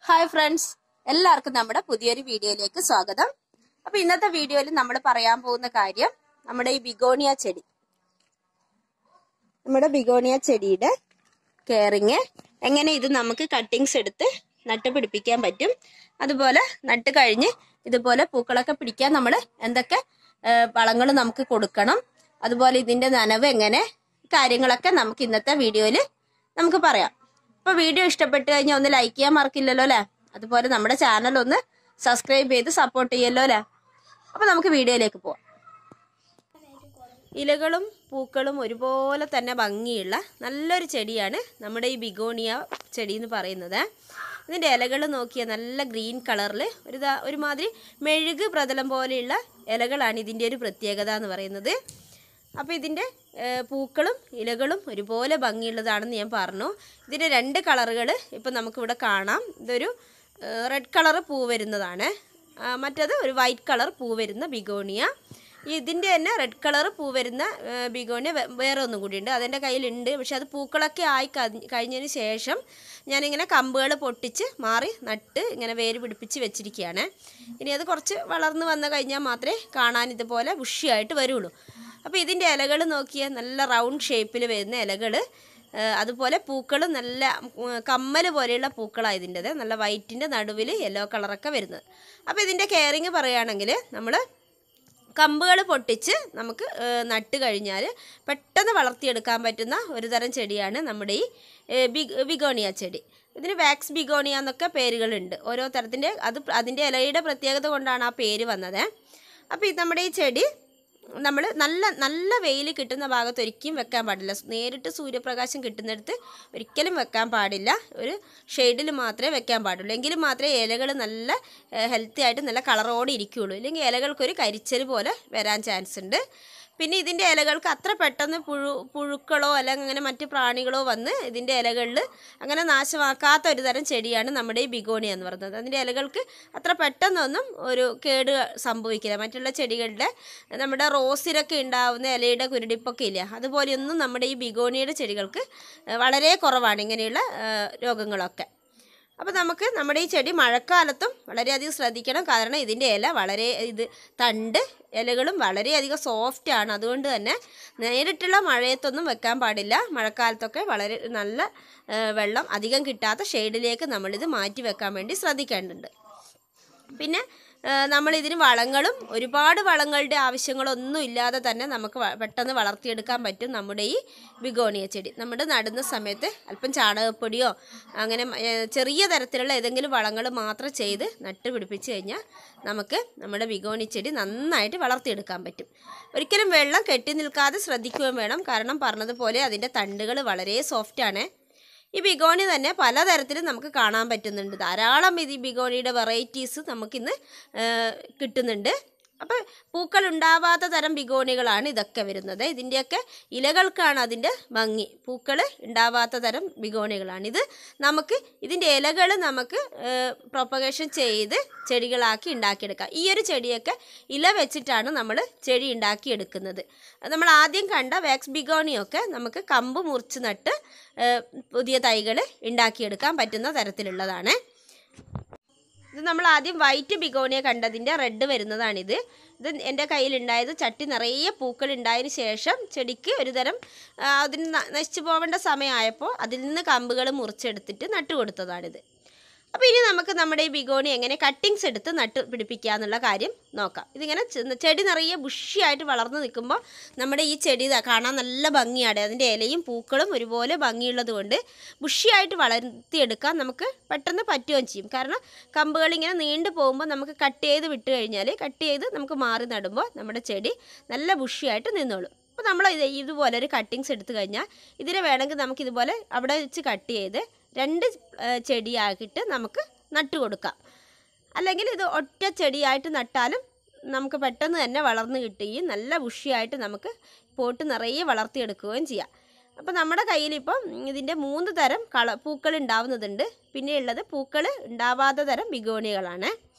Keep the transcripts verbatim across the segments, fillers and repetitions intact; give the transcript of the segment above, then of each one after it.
Hi friends, എല്ലാവർക്കും നമ്മുടെ പുതിയൊരു വീഡിയോയിലേക്ക് സ്വാഗതം. അപ്പൊ ഇന്നത്തെ വീഡിയോയിൽ നമ്മൾ പറയാൻ പോകുന്ന കാര്യം നമ്മുടെ ഈ ബിഗോണിയ ചെടി, നമ്മുടെ ബിഗോണിയ ചെടിയുടെ കെയറിങ്, എങ്ങനെ ഇത് നമുക്ക് കട്ടിങ്സ് എടുത്ത് നട്ടുപിടിപ്പിക്കാൻ പറ്റും, അതുപോലെ നട്ട് കഴിഞ്ഞ് ഇതുപോലെ പൂക്കളൊക്കെ പിടിക്കാൻ നമ്മൾ എന്തൊക്കെ വളങ്ങൾ നമുക്ക് കൊടുക്കണം, അതുപോലെ ഇതിന്റെ നനവ് എങ്ങനെ, കാര്യങ്ങളൊക്കെ നമുക്ക് ഇന്നത്തെ വീഡിയോയിൽ നമുക്ക് പറയാം. അപ്പൊ വീഡിയോ ഇഷ്ടപ്പെട്ട് കഴിഞ്ഞാൽ ഒന്ന് ലൈക്ക് ചെയ്യാൻ മറക്കില്ലല്ലോ അല്ലെ, അതുപോലെ നമ്മുടെ ചാനൽ ഒന്ന് സബ്സ്ക്രൈബ് ചെയ്ത് സപ്പോർട്ട് ചെയ്യല്ലോ അല്ലെ. അപ്പൊ നമുക്ക് വീഡിയോയിലേക്ക് പോവാം. ഇലകളും പൂക്കളും ഒരുപോലെ തന്നെ ഭംഗിയുള്ള നല്ലൊരു ചെടിയാണ് നമ്മുടെ ഈ ബിഗോണിയ ചെടി എന്ന് പറയുന്നത്. ഇതിൻ്റെ ഇലകൾ നോക്കിയാൽ നല്ല ഗ്രീൻ കളറിൽ ഒരു ഒരുമാതിരി മെഴുക് പ്രതലം പോലെയുള്ള ഇലകളാണ് ഇതിൻ്റെ ഒരു പ്രത്യേകത എന്ന് പറയുന്നത്. അപ്പോൾ ഇതിൻ്റെ പൂക്കളും ഇലകളും ഒരുപോലെ ഭംഗിയുള്ളതാണെന്ന് ഞാൻ പറഞ്ഞു. ഇതിൻ്റെ രണ്ട് കളറുകൾ ഇപ്പം നമുക്കിവിടെ കാണാം. ഇതൊരു റെഡ് കളർ പൂ വരുന്നതാണ്, മറ്റത് ഒരു വൈറ്റ് കളർ പൂ വരുന്ന ബിഗോണിയ. ഇതിൻ്റെ തന്നെ റെഡ് കളർ പൂ വരുന്ന ബിഗോണിയ വേറെ ഒന്നും കൂടിയുണ്ട്, അതെൻ്റെ കയ്യിലുണ്ട്. പക്ഷെ അത് പൂക്കളൊക്കെ ആയി കഴിഞ്ഞതിന് ശേഷം ഞാനിങ്ങനെ കമ്പുകൾ പൊട്ടിച്ച് മാറി നട്ട് ഇങ്ങനെ വേര് പിടിപ്പിച്ച് വെച്ചിരിക്കുകയാണ്. ഇനി അത് കുറച്ച് വളർന്ന് വന്നു കഴിഞ്ഞാൽ മാത്രമേ കാണാൻ ഇതുപോലെ ബുഷിയായിട്ട് വരുള്ളൂ. അപ്പോൾ ഇതിൻ്റെ ഇലകൾ നോക്കിയാൽ നല്ല റൗണ്ട് ഷേപ്പിൽ വരുന്ന ഇലകൾ, അതുപോലെ പൂക്കൾ നല്ല കമ്മൽ പോലെയുള്ള പൂക്കളാണ് ഇതിൻ്റെത്. നല്ല വൈറ്റിൻ്റെ നടുവിൽ യെല്ലോ കളറൊക്കെ വരുന്നത്. അപ്പോൾ ഇതിൻ്റെ കെയറിങ് പറയുകയാണെങ്കിൽ നമ്മൾ കമ്പുകൾ പൊട്ടിച്ച് നമുക്ക് നട്ട് കഴിഞ്ഞാൽ പെട്ടെന്ന് വളർത്തിയെടുക്കാൻ പറ്റുന്ന ഒരു തരം ചെടിയാണ് നമ്മുടെ ഈ ബിഗോണിയ ചെടി. ഇതിന് വാക്സ് ബിഗോണിയ എന്നൊക്കെ പേരുകളുണ്ട് ഓരോ തരത്തിൻ്റെ. അത് അതിൻ്റെ ഇലയുടെ പ്രത്യേകത കൊണ്ടാണ് ആ പേര് വന്നത്. അപ്പോൾ ഇത് നമ്മുടെ ഈ ചെടി നമ്മൾ നല്ല നല്ല വെയിൽ കിട്ടുന്ന ഭാഗത്ത് ഒരിക്കലും വെക്കാൻ പാടില്ല. നേരിട്ട് സൂര്യപ്രകാശം കിട്ടുന്നിടത്ത് ഒരിക്കലും വെക്കാൻ പാടില്ല. ഒരു ഷെയ്ഡിൽ മാത്രമേ വെക്കാൻ പാടുള്ളൂ. എങ്കിൽ മാത്രമേ ഇലകൾ നല്ല ഹെൽത്തി ആയിട്ട് നല്ല കളറോടെ ഇരിക്കുകയുള്ളൂ. ഇല്ലെങ്കിൽ ഇലകൾക്കൊരു കരിച്ചൽ പോലെ വരാൻ ചാൻസ് ഉണ്ട്. പിന്നെ ഇതിൻ്റെ ഇലകൾക്ക് അത്ര പെട്ടെന്ന് പുഴു പുഴുക്കളോ അല്ലെങ്കിൽ അങ്ങനെ മറ്റ് പ്രാണികളോ വന്ന് ഇതിൻ്റെ ഇലകളിൽ അങ്ങനെ നാശമാക്കാത്ത ഒരു തരം ചെടിയാണ് നമ്മുടെ ഈ ബിഗോണിയ എന്ന് പറയുന്നത്. അതിൻ്റെ ഇലകൾക്ക് അത്ര പെട്ടെന്നൊന്നും ഒരു കേട് സംഭവിക്കില്ല. മറ്റുള്ള ചെടികളുടെ നമ്മുടെ റോസിലൊക്കെ ഉണ്ടാവുന്ന ഇലയുടെ കുരുടിപ്പൊക്കെ ഇല്ല, അതുപോലെയൊന്നും നമ്മുടെ ഈ ബിഗോണിയയുടെ ചെടികൾക്ക് വളരെ കുറവാണ് ഇങ്ങനെയുള്ള രോഗങ്ങളൊക്കെ. അപ്പോൾ നമുക്ക് നമ്മുടെ ഈ ചെടി മഴക്കാലത്തും വളരെയധികം ശ്രദ്ധിക്കണം. കാരണം ഇതിൻ്റെ ഇല വളരെ ഇത് തണ്ട് ഇലകളും വളരെയധികം സോഫ്റ്റാണ്. അതുകൊണ്ട് തന്നെ നേരിട്ടുള്ള മഴയത്തൊന്നും വെക്കാൻ പാടില്ല. മഴക്കാലത്തൊക്കെ വളരെ നല്ല വെള്ളം അധികം കിട്ടാത്ത ഷെയ്ഡിലേക്ക് നമ്മളിത് മാറ്റി വെക്കാൻ വേണ്ടി ശ്രദ്ധിക്കേണ്ടതുണ്ട്. പിന്നെ നമ്മളിതിന് വളങ്ങളും ഒരുപാട് വളങ്ങളുടെ ആവശ്യങ്ങളൊന്നും ഇല്ലാതെ തന്നെ നമുക്ക് പെട്ടെന്ന് വളർത്തിയെടുക്കാൻ പറ്റും നമ്മുടെ ഈ ബിഗോണിയ ചെടി. നമ്മുടെ നടുന്ന സമയത്ത് അല്പം ചാണകപ്പൊടിയോ അങ്ങനെ ചെറിയ തരത്തിലുള്ള ഏതെങ്കിലും വളങ്ങൾ മാത്രം ചെയ്ത് നട്ട് പിടിപ്പിച്ച് കഴിഞ്ഞാൽ നമുക്ക് നമ്മുടെ ബിഗോണി ചെടി നന്നായിട്ട് വളർത്തിയെടുക്കാൻ പറ്റും. ഒരിക്കലും വെള്ളം കെട്ടി നിൽക്കാതെ ശ്രദ്ധിക്കുകയും വേണം. കാരണം പറഞ്ഞതുപോലെ അതിൻ്റെ തണ്ടുകൾ വളരെ സോഫ്റ്റാണ്. ഈ ബിഗോണി തന്നെ പലതരത്തിലും നമുക്ക് കാണാൻ പറ്റുന്നുണ്ട്. ധാരാളം ഇത് ബിഗോണിയുടെ വെറൈറ്റീസ് നമുക്കിന്ന് കിട്ടുന്നുണ്ട്. അപ്പോൾ പൂക്കൾ ഉണ്ടാവാത്ത തരം ബിഗോണികളാണ് ഇതൊക്കെ വരുന്നത്. ഇതിൻ്റെയൊക്കെ ഇലകൾക്കാണ് അതിൻ്റെ ഭംഗി. പൂക്കൾ ഉണ്ടാവാത്ത തരം ബിഗോണികളാണ് ഇത്. നമുക്ക് ഇതിൻ്റെ ഇലകൾ നമുക്ക് പ്രൊപ്പഗേഷൻ ചെയ്ത് ചെടികളാക്കി ഉണ്ടാക്കിയെടുക്കാം. ഈ ഒരു ചെടിയൊക്കെ ഇല വെച്ചിട്ടാണ് നമ്മൾ ചെടി ഉണ്ടാക്കിയെടുക്കുന്നത്. നമ്മൾ ആദ്യം കണ്ട വാക്സ് ബിഗോണിയൊക്കെ നമുക്ക് കമ്പ് മുറിച്ച് നട്ട് പുതിയ തൈകൾ ഉണ്ടാക്കിയെടുക്കാൻ പറ്റുന്ന തരത്തിലുള്ളതാണ്. ഇത് നമ്മൾ ആദ്യം വൈറ്റ് ബിഗോണിയ കണ്ടതിൻ്റെ റെഡ് വരുന്നതാണിത്. ഇത് എൻ്റെ കയ്യിലുണ്ടായത് ചട്ടി നിറയെ പൂക്കൾ ഉണ്ടായതിന് ശേഷം ചെടിക്ക് ഒരു തരം അതിന് നശിച്ചു പോവേണ്ട സമയമായപ്പോൾ അതിൽ നിന്ന് കമ്പുകൾ മുറിച്ചെടുത്തിട്ട് നട്ടു കൊടുത്തതാണിത്. അപ്പോൾ ഇനി നമുക്ക് നമ്മുടെ ഈ ബിഗോണി എങ്ങനെ കട്ടിങ്സ് എടുത്ത് നട്ട് പിടിപ്പിക്കുക എന്നുള്ള കാര്യം നോക്കാം. ഇതിങ്ങനെ ചെടി നിറയെ ബുഷിയായിട്ട് വളർന്നു നിൽക്കുമ്പോൾ നമ്മുടെ ഈ ചെടി കാണാൻ നല്ല ഭംഗിയാണ്. അതിൻ്റെ ഇലയും പൂക്കളും ഒരുപോലെ ഭംഗിയുള്ളത് കൊണ്ട് ബുഷിയായിട്ട് വളർത്തിയെടുക്കാൻ നമുക്ക് പെട്ടെന്ന് പറ്റുകയും ചെയ്യും. കാരണം കമ്പുകളിങ്ങനെ നീണ്ടു പോകുമ്പോൾ നമുക്ക് കട്ട് ചെയ്ത് വിട്ട് കഴിഞ്ഞാൽ കട്ട് ചെയ്ത് നമുക്ക് മാറി നടുമ്പോൾ നമ്മുടെ ചെടി നല്ല ബുഷിയായിട്ട് നിന്നോളും. അപ്പോൾ നമ്മൾ ഇത് ഇതുപോലെ ഒരു കട്ടിങ്സ് എടുത്തു കഴിഞ്ഞാൽ ഇതിനെ വേണമെങ്കിൽ നമുക്കിതുപോലെ അവിടെ വെച്ച് കട്ട് ചെയ്ത് രണ്ട് ചെടിയാക്കിയിട്ട് നമുക്ക് നട്ടു കൊടുക്കാം. അല്ലെങ്കിൽ ഇത് ഒറ്റ ചെടിയായിട്ട് നട്ടാലും നമുക്ക് പെട്ടെന്ന് തന്നെ വളർന്ന് കിട്ടുകയും നല്ല ബുഷിയായിട്ട് നമുക്ക് പോട്ട് നിറയെ വളർത്തിയെടുക്കുകയും ചെയ്യാം. അപ്പോൾ നമ്മുടെ കയ്യിലിപ്പം ഇതിൻ്റെ മൂന്ന് തരം കള പൂക്കൾ ഉണ്ടാവുന്നതുണ്ട്. പിന്നെ ഉള്ളത് പൂക്കൾ ഉണ്ടാവാത്ത തരം ബിഗോണികളാണ്.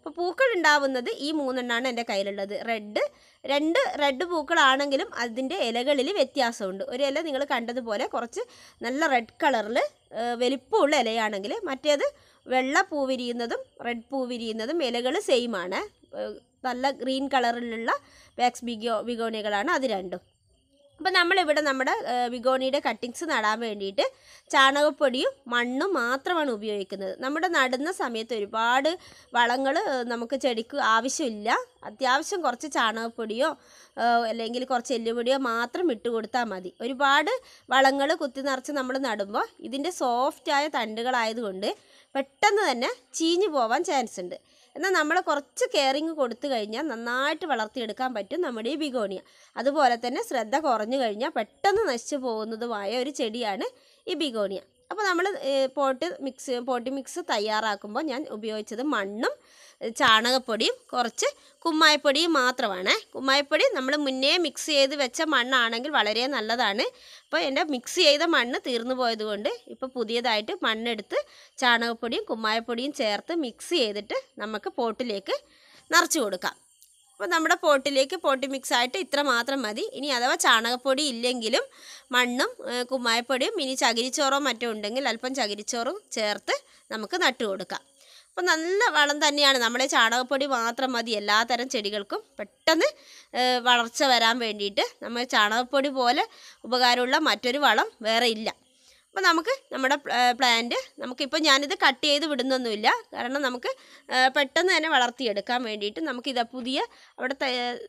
അപ്പോൾ പൂക്കൾ ഉണ്ടാവുന്നത് ഈ മൂന്നെണ്ണമാണ് എൻ്റെ കയ്യിലുള്ളത്. റെഡ് രണ്ട് റെഡ് പൂക്കളാണെങ്കിലും അതിൻ്റെ ഇലകളിൽ വ്യത്യാസമുണ്ട്. ഒരു ഇല നിങ്ങൾ കണ്ടതുപോലെ കുറച്ച് നല്ല റെഡ് കളറിൽ വലിപ്പമുള്ള ഇലയാണെങ്കിൽ മറ്റേത് വെള്ള പൂ വിരിയുന്നതും റെഡ് പൂ വിരിയുന്നതും ഇലകൾ സെയിം ആണ്. നല്ല ഗ്രീൻ കളറിലുള്ള വാക്സ് ബിഗോ ബിഗോണിയകളാണ് അത് രണ്ടും. അപ്പോൾ നമ്മളിവിടെ നമ്മുടെ ബിഗോണിയുടെ കട്ടിങ്സ് നടാൻ വേണ്ടിയിട്ട് ചാണകപ്പൊടിയും മണ്ണും മാത്രമാണ് ഉപയോഗിക്കുന്നത്. നമ്മുടെ നടുന്ന സമയത്ത് ഒരുപാട് വളങ്ങൾ നമുക്ക് ചെടിക്ക് ആവശ്യമില്ല. അത്യാവശ്യം കുറച്ച് ചാണകപ്പൊടിയോ അല്ലെങ്കിൽ കുറച്ച് എല്ലുപൊടിയോ മാത്രം ഇട്ട് കൊടുത്താൽ മതി. ഒരുപാട് വളങ്ങൾ കുത്തി നിറച്ച് നമ്മൾ നടുമ്പോൾ ഇതിൻ്റെ സോഫ്റ്റായ തണ്ടുകളായതുകൊണ്ട് പെട്ടെന്ന് തന്നെ ചീഞ്ഞു പോവാൻ ചാൻസ് ഉണ്ട്. എന്നാൽ നമ്മൾ കുറച്ച് കെയറിങ് കൊടുത്തു കഴിഞ്ഞാൽ നന്നായിട്ട് വളർത്തിയെടുക്കാൻ പറ്റും നമ്മുടെ ഈ ബിഗോണിയ. അതുപോലെ തന്നെ ശ്രദ്ധ കുറഞ്ഞു കഴിഞ്ഞാൽ പെട്ടെന്ന് നശിച്ചു പോകുന്നതുമായ ഒരു ചെടിയാണ് ഈ ബിഗോണിയ. അപ്പോൾ നമ്മൾ പോട്ട് മിക്സ് പോട്ടി മിക്സ് തയ്യാറാക്കുമ്പോൾ ഞാൻ ഉപയോഗിച്ചത് മണ്ണും ചാണകപ്പൊടിയും കുറച്ച് കുമ്മായപ്പൊടിയും മാത്രമാണ്. കുമ്മായപ്പൊടി നമ്മൾ മുന്നേ മിക്സ് ചെയ്ത് വെച്ച മണ്ണാണെങ്കിൽ വളരെ നല്ലതാണ്. അപ്പോൾ എൻ്റെ മിക്സ് ചെയ്ത മണ്ണ് തീർന്നു പോയതുകൊണ്ട് ഇപ്പോൾ പുതിയതായിട്ട് മണ്ണെടുത്ത് ചാണകപ്പൊടിയും കുമ്മായപ്പൊടിയും ചേർത്ത് മിക്സ് ചെയ്തിട്ട് നമുക്ക് പോട്ടിലേക്ക് നിറച്ച് കൊടുക്കാം. അപ്പോൾ നമ്മുടെ പോട്ടിലേക്ക് പോട്ടി മിക്സ് ആയിട്ട് ഇത്ര മാത്രം മതി. ഇനി അഥവാ ചാണകപ്പൊടി ഇല്ലെങ്കിലും മണ്ണും കുമ്മായപ്പൊടിയും ഇനി ചകിരിച്ചോറോ മറ്റോ ഉണ്ടെങ്കിൽ അല്പം ചകിരിച്ചോറും ചേർത്ത് നമുക്ക് നട്ടു കൊടുക്കാം. അപ്പോൾ നല്ല വളം തന്നെയാണ്. നമ്മുടെ ചാണകപ്പൊടി മാത്രം മതി എല്ലാ തരം ചെടികൾക്കും പെട്ടെന്ന് വളർച്ച വരാൻ വേണ്ടിയിട്ട്. നമ്മൾ ചാണകപ്പൊടി പോലെ ഉപകാരമുള്ള മറ്റൊരു വളം വേറെ ഇല്ല. അപ്പോൾ നമുക്ക് നമ്മുടെ പ്ലാന്റ് നമുക്കിപ്പോൾ ഞാനിത് കട്ട് ചെയ്ത് വിടുന്നൊന്നുമില്ല. കാരണം നമുക്ക് പെട്ടെന്ന് തന്നെ വളർത്തിയെടുക്കാൻ വേണ്ടിയിട്ട് നമുക്കിത് പുതിയ അവിടെ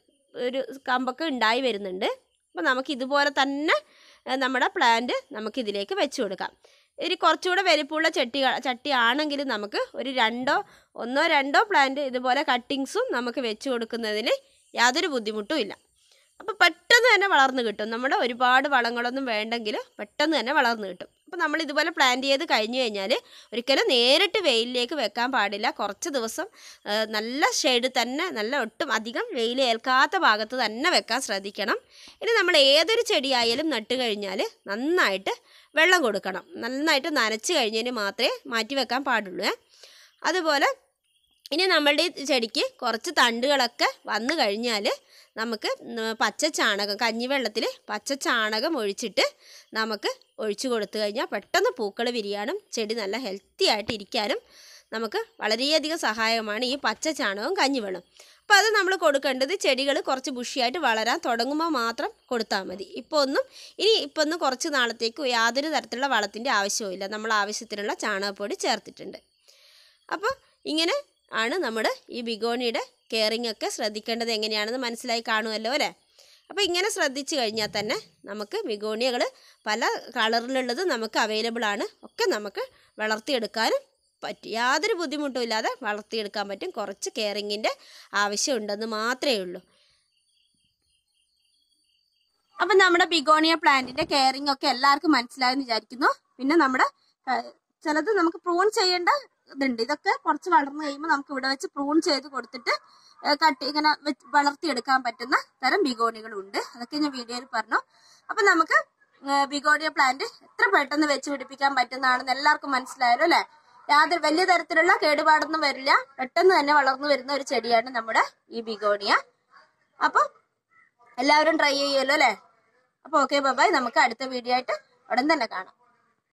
ഒരു കമ്പൊക്കെ ഉണ്ടായി വരുന്നുണ്ട്. അപ്പോൾ നമുക്കിതുപോലെ തന്നെ നമ്മുടെ പ്ലാന്റ് നമുക്കിതിലേക്ക് വെച്ച് കൊടുക്കാം. ഒരു കുറച്ചുകൂടെ വലിപ്പമുള്ള ചട്ടി ചട്ടി ആണെങ്കിൽ നമുക്ക് ഒരു രണ്ടോ ഒന്നോ രണ്ടോ പ്ലാന്റ് ഇതുപോലെ കട്ടിങ്സും നമുക്ക് വെച്ച് കൊടുക്കുന്നതിന് യാതൊരു ബുദ്ധിമുട്ടും ഇല്ല. അപ്പോൾ പെട്ടെന്ന് തന്നെ വളർന്നു കിട്ടും. നമ്മുടെ ഒരുപാട് വളങ്ങളൊന്നും വേണ്ടെങ്കിൽ പെട്ടെന്ന് തന്നെ വളർന്നു കിട്ടും. അപ്പോൾ നമ്മൾ ഇതുപോലെ പ്ലാന്റ് ചെയ്ത് കഴിഞ്ഞു കഴിഞ്ഞാൽ ഒരിക്കലും നേരിട്ട് വെയിലിലേക്ക് വെക്കാൻ പാടില്ല. കുറച്ച് ദിവസം നല്ല ഷെയ്ഡ് തന്നെ, നല്ല ഒട്ടും അധികം വെയിൽ ഏൽക്കാത്ത ഭാഗത്ത് തന്നെ വെക്കാൻ ശ്രദ്ധിക്കണം. ഇനി നമ്മൾ ഏതൊരു ചെടിയായാലും നട്ട് കഴിഞ്ഞാൽ നന്നായിട്ട് വെള്ളം കൊടുക്കണം. നന്നായിട്ട് നനച്ച് കഴിഞ്ഞതിന് മാത്രമേ മാറ്റി വെക്കാൻ പാടുള്ളൂ. അതുപോലെ ഇനി നമ്മളുടെ ഈ ചെടിക്ക് കുറച്ച് തണ്ടുകളൊക്കെ വന്നു കഴിഞ്ഞാൽ നമുക്ക് പച്ച ചാണകം കഞ്ഞിവെള്ളത്തിൽ പച്ച ചാണകം ഒഴിച്ചിട്ട് നമുക്ക് ഒഴിച്ചു കൊടുത്തു കഴിഞ്ഞാൽ പെട്ടെന്ന് പൂക്കൾ വിരിയാനും ചെടി നല്ല ഹെൽത്തി ആയിട്ട് ഇരിക്കാനും നമുക്ക് വളരെയധികം സഹായകമാണ് ഈ പച്ച ചാണകവും കഞ്ഞിവെള്ളം. അപ്പോൾ അത് നമ്മൾ കൊടുക്കേണ്ടത് ചെടികൾ കുറച്ച് ബുഷിയായിട്ട് വളരാൻ തുടങ്ങുമ്പോൾ മാത്രം കൊടുത്താൽ മതി. ഇപ്പോൾ ഒന്നും ഇനി ഇപ്പോൾ ഒന്നും കുറച്ച് നാളത്തേക്ക് യാതൊരു തരത്തിലുള്ള വളത്തിൻ്റെ ആവശ്യവുമില്ല. നമ്മൾ ആവശ്യത്തിനുള്ള ചാണകപ്പൊടി ചേർത്തിട്ടുണ്ട്. അപ്പോൾ ഇങ്ങനെ ആണ് നമ്മുടെ ഈ ബിഗോണിയുടെ കെയറിങ് ഒക്കെ ശ്രദ്ധിക്കേണ്ടത് എങ്ങനെയാണെന്ന് മനസ്സിലായി കാണുമല്ലോ അല്ലേ? അപ്പോൾ ഇങ്ങനെ ശ്രദ്ധിച്ചു കഴിഞ്ഞാൽ തന്നെ നമുക്ക് ബിഗോണിയകൾ പല കളറിലുള്ളത് നമുക്ക് അവൈലബിൾ ആണ്. ഒക്കെ നമുക്ക് വളർത്തിയെടുക്കാനും പറ്റും. യാതൊരു ബുദ്ധിമുട്ടും ഇല്ലാതെ വളർത്തിയെടുക്കാൻ പറ്റും. കുറച്ച് കെയറിങ്ങിൻ്റെ ആവശ്യമുണ്ടെന്ന് മാത്രമേ ഉള്ളൂ. അപ്പം നമ്മുടെ ബിഗോണിയ പ്ലാന്റിൻ്റെ കെയറിങ് ഒക്കെ എല്ലാവർക്കും മനസ്സിലായെന്ന് വിചാരിക്കുന്നു. പിന്നെ നമ്മുടെ ചിലത് നമുക്ക് പ്രൂൺ ചെയ്യേണ്ട ഇതുണ്ട്. ഇതൊക്കെ കുറച്ച് വളർന്നു കഴിയുമ്പോൾ നമുക്ക് ഇവിടെ വെച്ച് പ്രൂൺ ചെയ്ത് കൊടുത്തിട്ട് കട്ട് ഇങ്ങനെ വളർത്തിയെടുക്കാൻ പറ്റുന്ന തരം ബിഗോണികളുണ്ട്. അതൊക്കെ ഞാൻ വീഡിയോയിൽ പറഞ്ഞു. അപ്പം നമുക്ക് ബിഗോണിയ പ്ലാന്റ് എത്ര പെട്ടെന്ന് വെച്ച് പിടിപ്പിക്കാൻ പറ്റുന്നതാണെന്ന് എല്ലാവർക്കും മനസ്സിലായല്ലോ അല്ലേ? യാതൊരു വലിയ തരത്തിലുള്ള കേടുപാടൊന്നും വരില്ല. പെട്ടെന്ന് തന്നെ വളർന്നു വരുന്ന ഒരു ചെടിയാണ് നമ്മുടെ ഈ ബിഗോണിയ. അപ്പോൾ എല്ലാവരും ട്രൈ ചെയ്യുമല്ലോ അല്ലേ? അപ്പോൾ ഓക്കെ ബൈ. നമുക്ക് അടുത്ത വീഡിയോ ആയിട്ട് ഉടൻ തന്നെ കാണാം.